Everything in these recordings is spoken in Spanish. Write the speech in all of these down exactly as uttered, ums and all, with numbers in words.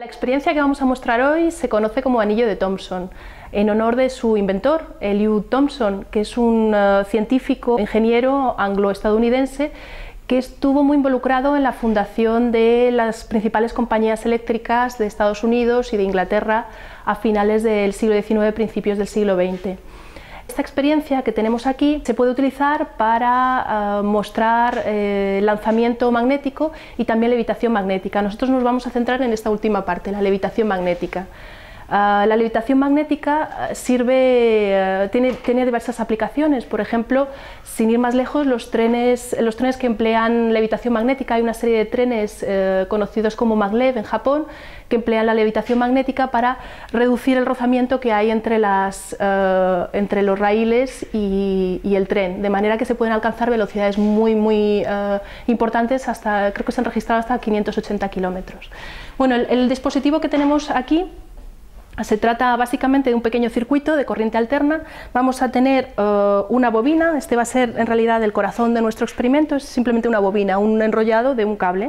La experiencia que vamos a mostrar hoy se conoce como anillo de Thomson, en honor de su inventor, Eliud Thomson, que es un uh, científico, ingeniero anglo-estadounidense que estuvo muy involucrado en la fundación de las principales compañías eléctricas de Estados Unidos y de Inglaterra a finales del siglo diecinueve, principios del siglo veinte. Esta experiencia que tenemos aquí se puede utilizar para uh, mostrar eh, lanzamiento magnético y también levitación magnética. Nosotros nos vamos a centrar en esta última parte, la levitación magnética. Uh, la levitación magnética sirve, uh, tiene, tiene diversas aplicaciones. Por ejemplo, sin ir más lejos, los trenes, los trenes que emplean levitación magnética, hay una serie de trenes uh, conocidos como maglev en Japón, que emplean la levitación magnética para reducir el rozamiento que hay entre, las, uh, entre los raíles y, y el tren, de manera que se pueden alcanzar velocidades muy, muy uh, importantes, hasta, creo que se han registrado hasta quinientos ochenta kilómetros. Bueno, el, el dispositivo que tenemos aquí se trata básicamente de un pequeño circuito de corriente alterna. Vamos a tener uh, una bobina, este va a ser en realidad el corazón de nuestro experimento, es simplemente una bobina, un enrollado de un cable,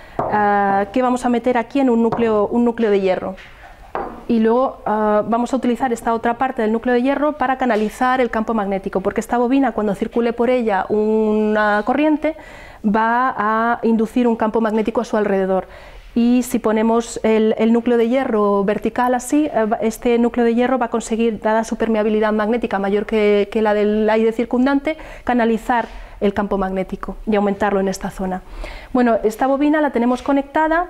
uh, que vamos a meter aquí en un núcleo, un núcleo de hierro. Y luego uh, vamos a utilizar esta otra parte del núcleo de hierro para canalizar el campo magnético, porque esta bobina, cuando circule por ella una corriente, va a inducir un campo magnético a su alrededor. Y si ponemos el, el núcleo de hierro vertical así, este núcleo de hierro va a conseguir, dada su permeabilidad magnética mayor que, que la del aire circundante, canalizar el campo magnético y aumentarlo en esta zona. Bueno, esta bobina la tenemos conectada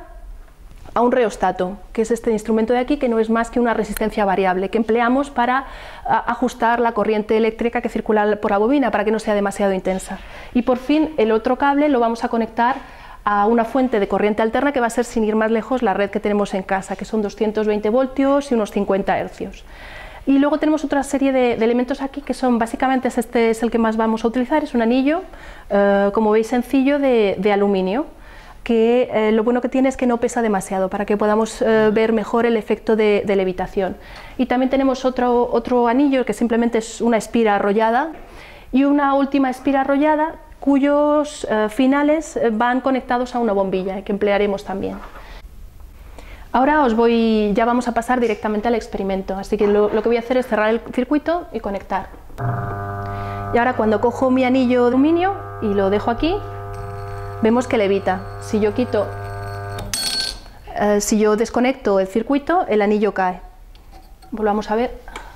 a un reostato, que es este instrumento de aquí, que no es más que una resistencia variable que empleamos para a, ajustar la corriente eléctrica que circula por la bobina para que no sea demasiado intensa. Y por fin el otro cable lo vamos a conectar a una fuente de corriente alterna que va a ser, sin ir más lejos, la red que tenemos en casa, que son doscientos veinte voltios y unos cincuenta hercios. Y luego tenemos otra serie de, de elementos aquí que son, básicamente, este es el que más vamos a utilizar, es un anillo, eh, como veis, sencillo, de, de aluminio, que eh, lo bueno que tiene es que no pesa demasiado, para que podamos eh, ver mejor el efecto de, de levitación. Y también tenemos otro, otro anillo que simplemente es una espira arrollada, y una última espira arrollada cuyos eh, finales van conectados a una bombilla, que emplearemos también. Ahora os voy, ya vamos a pasar directamente al experimento, así que lo, lo que voy a hacer es cerrar el circuito y conectar. Y ahora, cuando cojo mi anillo de aluminio y lo dejo aquí, vemos que levita. Si yo quito, eh, si yo desconecto el circuito, el anillo cae. Volvamos a ver.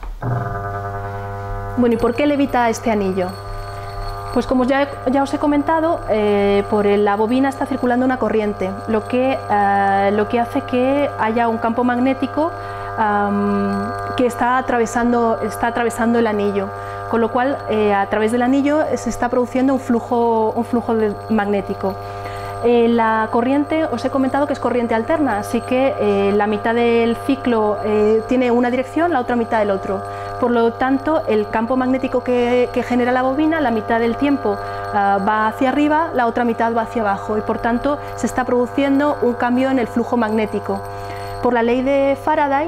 Bueno, ¿y por qué levita este anillo? Pues como ya, ya os he comentado, eh, por la bobina está circulando una corriente, lo que, eh, lo que hace que haya un campo magnético um, que está atravesando, está atravesando el anillo, con lo cual eh, a través del anillo se está produciendo un flujo, un flujo de, magnético. Eh, la corriente, os he comentado que es corriente alterna, así que eh, la mitad del ciclo eh, tiene una dirección, la otra mitad del otro. Por lo tanto, el campo magnético que, que genera la bobina, la mitad del tiempo uh, va hacia arriba, la otra mitad va hacia abajo, y por tanto se está produciendo un cambio en el flujo magnético. Por la ley de Faraday,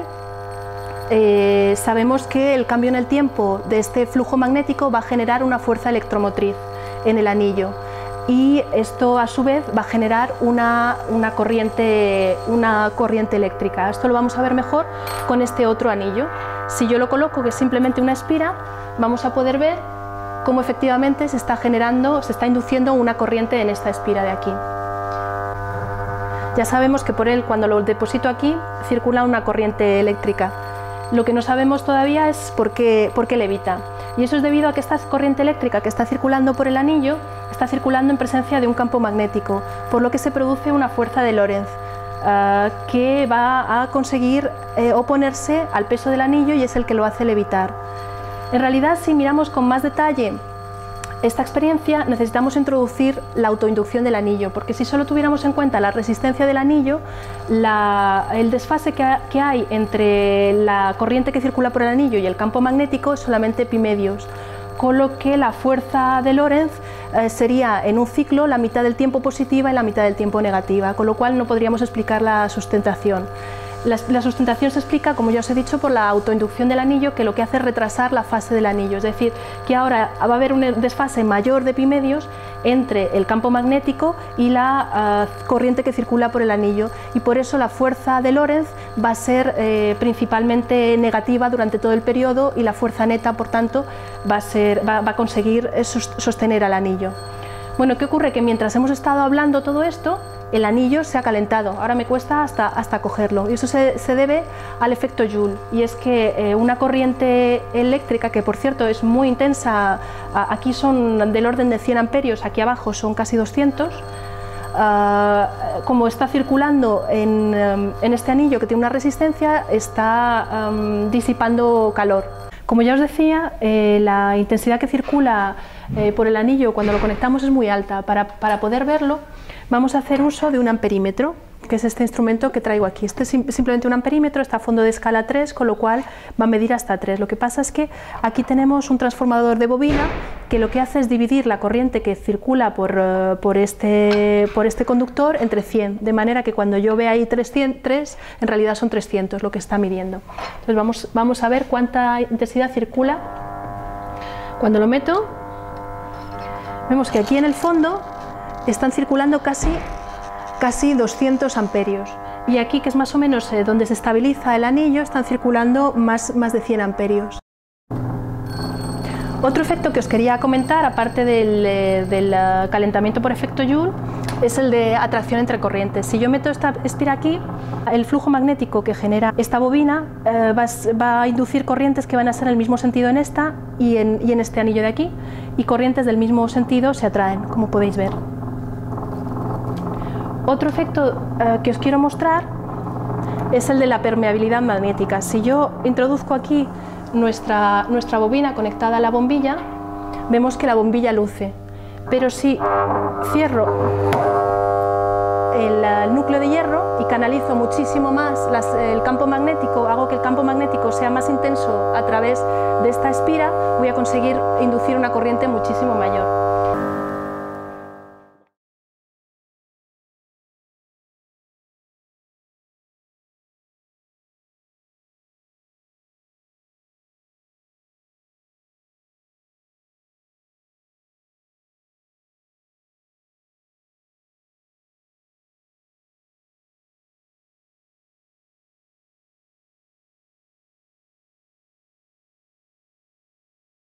eh, sabemos que el cambio en el tiempo de este flujo magnético va a generar una fuerza electromotriz en el anillo, y esto a su vez va a generar una, una, corriente, una corriente eléctrica. Esto lo vamos a ver mejor con este otro anillo. Si yo lo coloco, que es simplemente una espira, vamos a poder ver cómo efectivamente se está generando, se está induciendo una corriente en esta espira de aquí. Ya sabemos que por él, cuando lo deposito aquí, circula una corriente eléctrica. Lo que no sabemos todavía es por qué, por qué levita. Y eso es debido a que esta corriente eléctrica que está circulando por el anillo está circulando en presencia de un campo magnético, por lo que se produce una fuerza de Lorentz, Uh, que va a conseguir eh, oponerse al peso del anillo, y es el que lo hace levitar. En realidad, si miramos con más detalle esta experiencia, necesitamos introducir la autoinducción del anillo, porque si solo tuviéramos en cuenta la resistencia del anillo, la, el desfase que, ha, que hay entre la corriente que circula por el anillo y el campo magnético es solamente pi medios, con lo que la fuerza de Lorentz eh, sería en un ciclo la mitad del tiempo positiva y la mitad del tiempo negativa, con lo cual no podríamos explicar la sustentación. La, la sustentación se explica, como ya os he dicho, por la autoinducción del anillo, que lo que hace es retrasar la fase del anillo, es decir, que ahora va a haber un desfase mayor de pi medios entre el campo magnético y la uh, corriente que circula por el anillo, y por eso la fuerza de Lorentz va a ser eh, principalmente negativa durante todo el periodo, y la fuerza neta, por tanto, va a, ser, va, va a conseguir sostener al anillo. Bueno, ¿qué ocurre? Que mientras hemos estado hablando todo esto, el anillo se ha calentado. Ahora me cuesta hasta, hasta cogerlo, y eso se, se debe al efecto Joule, y es que eh, una corriente eléctrica, que por cierto es muy intensa, aquí son del orden de cien amperios, aquí abajo son casi doscientos, uh, como está circulando en, en este anillo que tiene una resistencia, está um, disipando calor. Como ya os decía, eh, la intensidad que circula eh, por el anillo cuando lo conectamos es muy alta. Para, para poder verlo, vamos a hacer uso de un amperímetro, que es este instrumento que traigo aquí. Este es simplemente un amperímetro, está a fondo de escala tres, con lo cual va a medir hasta tres. Lo que pasa es que aquí tenemos un transformador de bobina que lo que hace es dividir la corriente que circula por, uh, por, este, por este conductor entre cien, de manera que cuando yo vea ahí trescientos, en realidad son trescientos lo que está midiendo. Entonces vamos, vamos a ver cuánta intensidad circula. Cuando lo meto, vemos que aquí en el fondo están circulando casi casi doscientos amperios, y aquí, que es más o menos eh, donde se estabiliza el anillo, están circulando más, más de cien amperios. Otro efecto que os quería comentar, aparte del, eh, del uh, calentamiento por efecto Joule, es el de atracción entre corrientes. Si yo meto esta espira aquí, el flujo magnético que genera esta bobina eh, va, va a inducir corrientes que van a ser en el mismo sentido en esta y en, y en este anillo de aquí, y corrientes del mismo sentido se atraen, como podéis ver. Otro efecto eh, que os quiero mostrar es el de la permeabilidad magnética. Si yo introduzco aquí nuestra, nuestra bobina conectada a la bombilla, vemos que la bombilla luce, pero si cierro el, el núcleo de hierro y canalizo muchísimo más las, el campo magnético, hago que el campo magnético sea más intenso a través de esta espira, voy a conseguir inducir una corriente muchísimo mayor.